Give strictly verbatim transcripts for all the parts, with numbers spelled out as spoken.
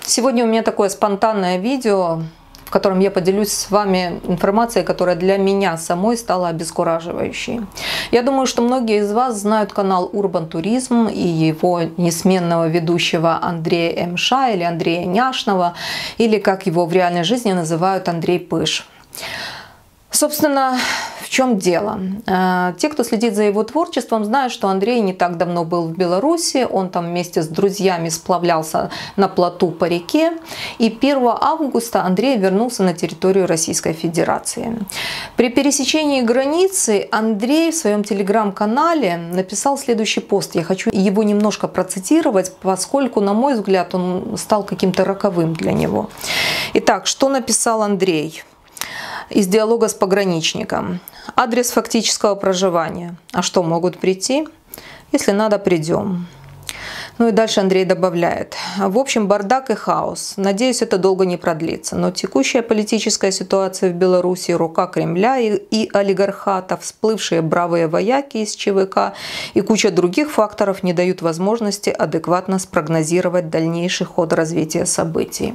Сегодня у меня такое спонтанное видео, в котором я поделюсь с вами информацией, которая для меня самой стала обескураживающей. Я думаю, что многие из вас знают канал Урбан Туризм и его несменного ведущего Андрея Мша или Андрея Няшного, или как его в реальной жизни называют, Андрей Пыж. Собственно, в чем дело? Те, кто следит за его творчеством, знают, что Андрей не так давно был в Беларуси. Он там вместе с друзьями сплавлялся на плоту по реке. И первого августа Андрей вернулся на территорию Российской Федерации. При пересечении границы Андрей в своем телеграм-канале написал следующий пост. Я хочу его немножко процитировать, поскольку, на мой взгляд, он стал каким-то роковым для него. Итак, что написал Андрей? Из диалога с пограничником. Адрес фактического проживания. А что, могут прийти? Если надо, придем. Ну и дальше Андрей добавляет. В общем, бардак и хаос. Надеюсь, это долго не продлится. Но текущая политическая ситуация в Беларуси, рука Кремля и, и олигархата, всплывшие бравые вояки из ЧВК и куча других факторов не дают возможности адекватно спрогнозировать дальнейший ход развития событий.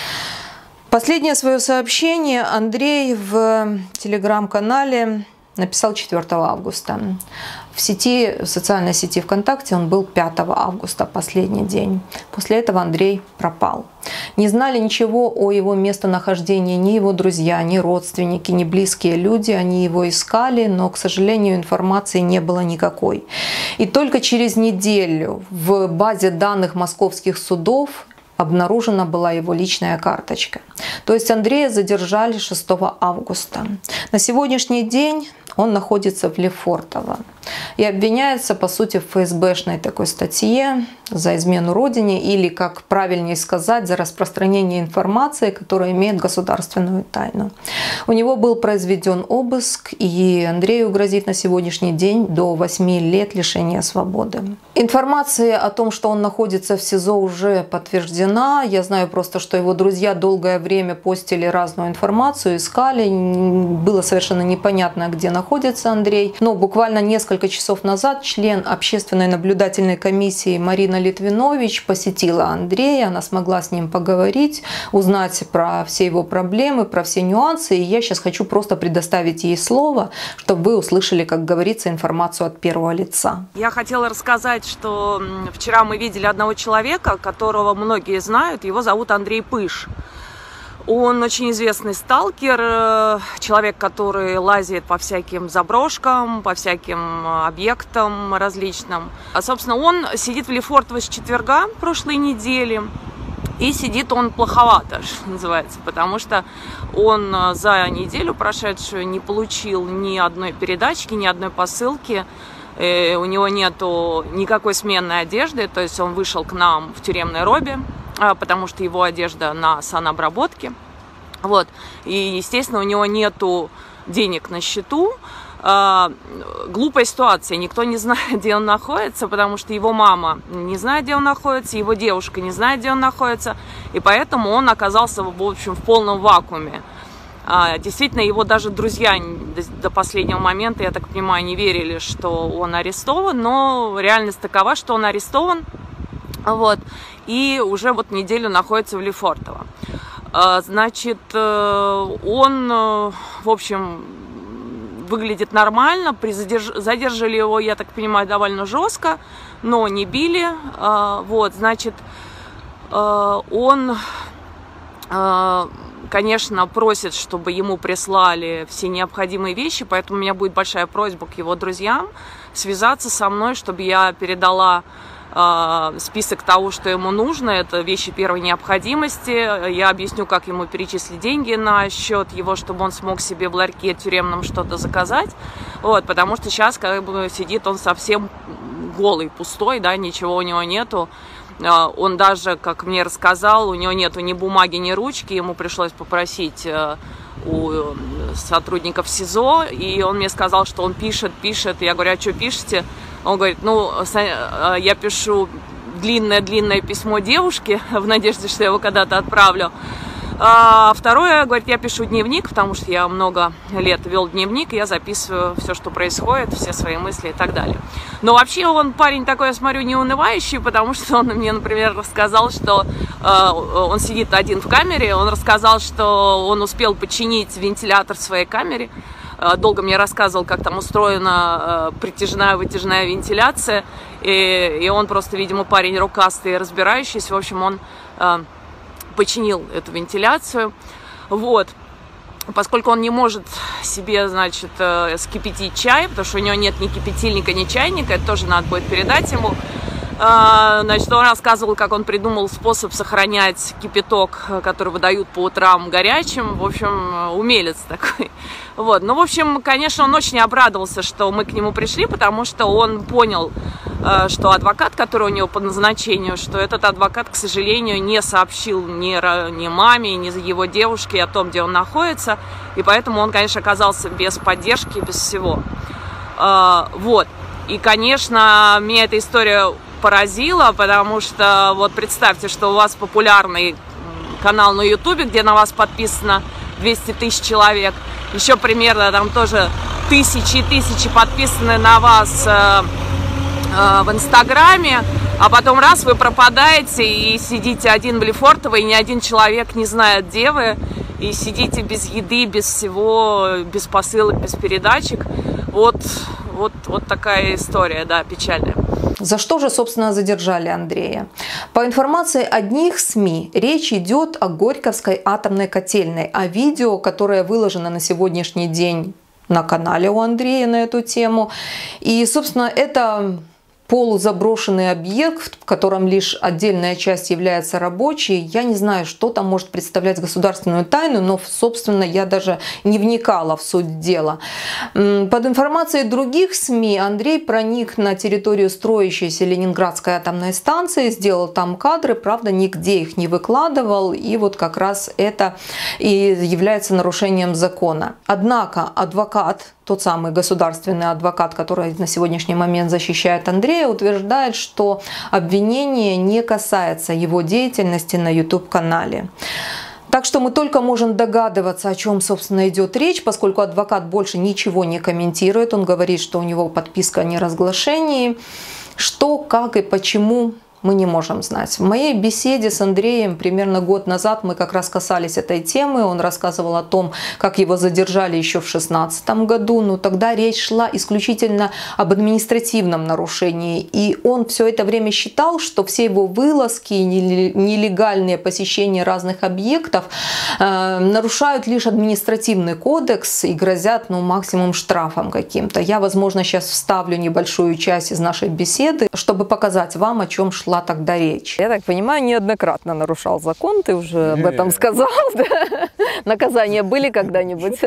Последнее свое сообщение Андрей в телеграм-канале написал четвёртого августа. В сети, в социальной сети ВКонтакте он был пятого августа, последний день. После этого Андрей пропал. Не знали ничего о его местонахождении ни его друзья, ни родственники, ни близкие люди. Они его искали, но, к сожалению, информации не было никакой. И только через неделю в базе данных московских судов обнаружена была его личная карточка. То есть Андрея задержали шестого августа. На сегодняшний день он находится в Лефортово и обвиняется, по сути, в ФСБшной такой статье за измену родине, или, как правильнее сказать, за распространение информации, которая имеет государственную тайну. У него был произведен обыск, и Андрею грозит на сегодняшний день до восьми лет лишения свободы. Информация о том, что он находится в СИЗО, уже подтверждена. Я знаю просто, что его друзья долгое время постили разную информацию, искали. Было совершенно непонятно, где находится Андрей. Но буквально несколько часов назад член общественной наблюдательной комиссии Марина Литвинович посетила Андрея. Она смогла с ним поговорить, узнать про все его проблемы, про все нюансы. И я сейчас хочу просто предоставить ей слово, чтобы вы услышали, как говорится, информацию от первого лица. Я хотела рассказать, что вчера мы видели одного человека, которого многие знают. Его зовут Андрей Пыж. Он очень известный сталкер, человек, который лазит по всяким заброшкам, по всяким объектам различным. А, собственно, он сидит в Лефортово с четверга прошлой недели. И сидит он плоховато, что называется, потому что он за неделю прошедшую не получил ни одной передачки, ни одной посылки. И у него нету никакой сменной одежды, то есть он вышел к нам в тюремной робе, потому что его одежда на санобработке. Вот. И, естественно, у него нету денег на счету. Глупая ситуация, никто не знает, где он находится, потому что его мама не знает, где он находится, его девушка не знает, где он находится, и поэтому он оказался, в общем, в полном вакууме. Действительно, его даже друзья до последнего момента, я так понимаю, не верили, что он арестован, но реальность такова, что он арестован, вот, и уже вот неделю находится в Лефортово. Значит, он, в общем, выглядит нормально, задержали его, я так понимаю, довольно жестко, но не били, вот, значит, он, конечно, просит, чтобы ему прислали все необходимые вещи, поэтому у меня будет большая просьба к его друзьям связаться со мной, чтобы я передала список того, что ему нужно. Это вещи первой необходимости. Я объясню, как ему перечислить деньги на счет его, чтобы он смог себе в ларьке тюремном что-то заказать. Вот, потому что сейчас как бы сидит он совсем голый, пустой, да, ничего у него нету. Он даже, как мне рассказал, у него нету ни бумаги, ни ручки. Ему пришлось попросить у сотрудников СИЗО, и он мне сказал, что он пишет, пишет. Я говорю, а что пишете? Он говорит, ну, я пишу длинное-длинное письмо девушке в надежде, что я его когда-то отправлю. А второе, говорит, я пишу дневник, потому что я много лет вел дневник, и я записываю все, что происходит, все свои мысли и так далее. Но вообще он парень такой, я смотрю, неунывающий, потому что он мне, например, рассказал, что он сидит один в камере, он рассказал, что он успел починить вентилятор в своей камере. Долго мне рассказывал, как там устроена притяжная, вытяжная вентиляция. И, и он просто, видимо, парень рукастый и разбирающийся. В общем, он починил эту вентиляцию. Вот. Поскольку он не может себе, значит, скипятить чай, потому что у него нет ни кипятильника, ни чайника, это тоже надо будет передать ему. Значит, он рассказывал, как он придумал способ сохранять кипяток, который выдают по утрам горячим. В общем, умелец такой. Вот. Ну, в общем, конечно, он очень обрадовался, что мы к нему пришли, потому что он понял, что адвокат, который у него по назначению, что этот адвокат, к сожалению, не сообщил ни, ни маме, ни его девушке о том, где он находится. И поэтому он, конечно, оказался без поддержки, без всего. Вот. И, конечно, меня эта история поразило, потому что вот представьте, что у вас популярный канал на ютубе, где на вас подписано двести тысяч человек, еще примерно там тоже тысячи и тысячи подписаны на вас э, э, в инстаграме, а потом раз вы пропадаете и сидите один в Лефортово, и ни один человек не знает, где вы, и сидите без еды, без всего, без посылок, без передачек. Вот, вот, вот такая история, да, печальная. За что же, собственно, задержали Андрея? По информации одних СМИ, речь идет о Горьковской атомной котельной, о видео, которое выложено на сегодняшний день на канале у Андрея на эту тему. И, собственно, это полузаброшенный объект, в котором лишь отдельная часть является рабочей. Я не знаю, что там может представлять государственную тайну, но, собственно, я даже не вникала в суть дела. Под информацией других СМИ, Андрей проник на территорию строящейся Ленинградской атомной станции, сделал там кадры, правда, нигде их не выкладывал, и вот как раз это и является нарушением закона. Однако адвокат, тот самый государственный адвокат, который на сегодняшний момент защищает Андрея, утверждает, что обвинение не касается его деятельности на ютуб-канале. Так что мы только можем догадываться, о чем, собственно, идет речь, поскольку адвокат больше ничего не комментирует. Он говорит, что у него подписка о неразглашении. Что, как и почему, мы не можем знать. В моей беседе с Андреем примерно год назад мы как раз касались этой темы. Он рассказывал о том, как его задержали еще в две тысячи шестнадцатом году. Но тогда речь шла исключительно об административном нарушении. И он все это время считал, что все его вылазки, нелегальные посещения разных объектов э, нарушают лишь административный кодекс и грозят, ну, максимум штрафом каким-то. Я, возможно, сейчас вставлю небольшую часть из нашей беседы, чтобы показать вам, о чем шла тогда речь. Я так понимаю, неоднократно нарушал закон, ты уже об этом сказал. Да? Наказания были когда-нибудь?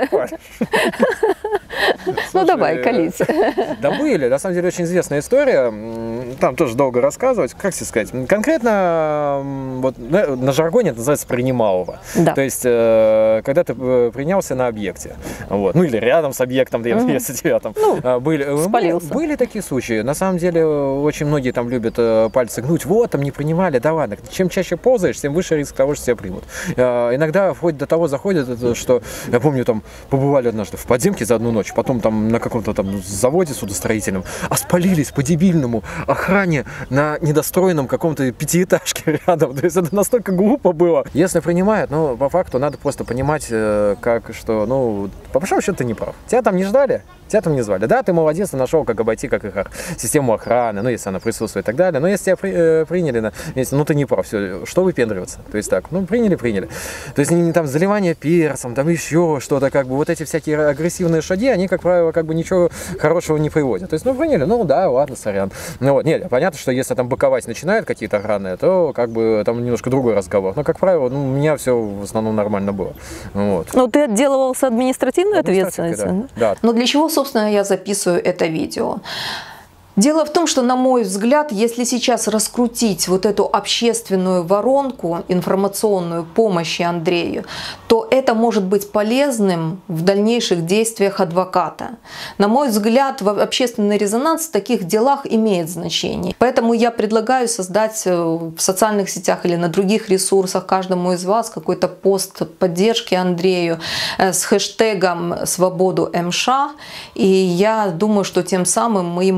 Ну давай, колись. Да были, на самом деле очень известная история, там тоже долго рассказывать, как тебе сказать, конкретно вот, на жаргоне это называется принималово. Да. То есть, когда ты принялся на объекте, вот, ну или рядом с объектом, mm-hmm. если тебя там ну, были, были, были такие случаи. На самом деле очень многие там любят пальцы гнуть, вот, там не принимали, да ладно. Чем чаще ползаешь, тем выше риск того, что тебя примут. Иногда вплоть до того заходит, что, я помню, там побывали однажды в подземке за одну ночь, потом там на каком-то там заводе судостроительном, а спалились по-дебильному охране на недостроенном каком-то пятиэтажке рядом. То есть это настолько глупо было. Если принимают, ну, по факту надо просто понимать, как, что, ну, по большому счету ты не прав. Тебя там не ждали, тебя там не звали. Да, ты молодец, ты нашел, как обойти, как их систему охраны, ну, если она присутствует и так далее. Но если тебя при, э, приняли, ну, ты не прав, все, что выпендриваться? То есть так, ну, приняли, приняли. То есть не там заливание перцем, там еще что-то, как бы, вот эти всякие агрессивные шаги, они, как правило, как бы ничего хорошего не приводят. То есть, ну, приняли, ну, да, ладно, сорян. Ну, вот, нет, понятно, что если там боковать начинают какие-то охраны, то, как бы, там немножко другой разговор. Но, как правило, ну, у меня все в основном нормально было. Вот. Ну, ты отделывался административной ответственностью? Да. Да. Но для чего, собственно, я записываю это видео? Дело в том, что, на мой взгляд, если сейчас раскрутить вот эту общественную воронку информационную помощи Андрею, то это может быть полезным в дальнейших действиях адвоката. На мой взгляд, общественный резонанс в таких делах имеет значение. Поэтому я предлагаю создать в социальных сетях или на других ресурсах каждому из вас какой-то пост поддержки Андрею с хэштегом «Свободу МШ». И я думаю, что тем самым мы ему действительно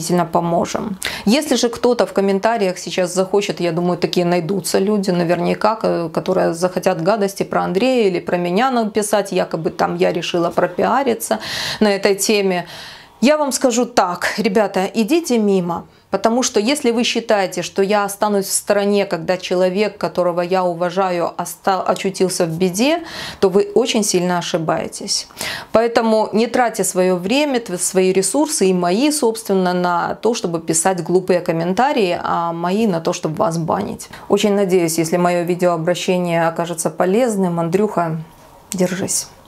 действительно поможем. Если же кто-то в комментариях сейчас захочет, я думаю, такие найдутся люди наверняка, которые захотят гадости про Андрея или про меня написать, якобы там я решила пропиариться на этой теме. Я вам скажу так, ребята, идите мимо. Потому что если вы считаете, что я останусь в стороне, когда человек, которого я уважаю, очутился в беде, то вы очень сильно ошибаетесь. Поэтому не тратьте свое время, свои ресурсы и мои, собственно, на то, чтобы писать глупые комментарии, а мои на то, чтобы вас банить. Очень надеюсь, если мое видеообращение окажется полезным, Андрюха, держись.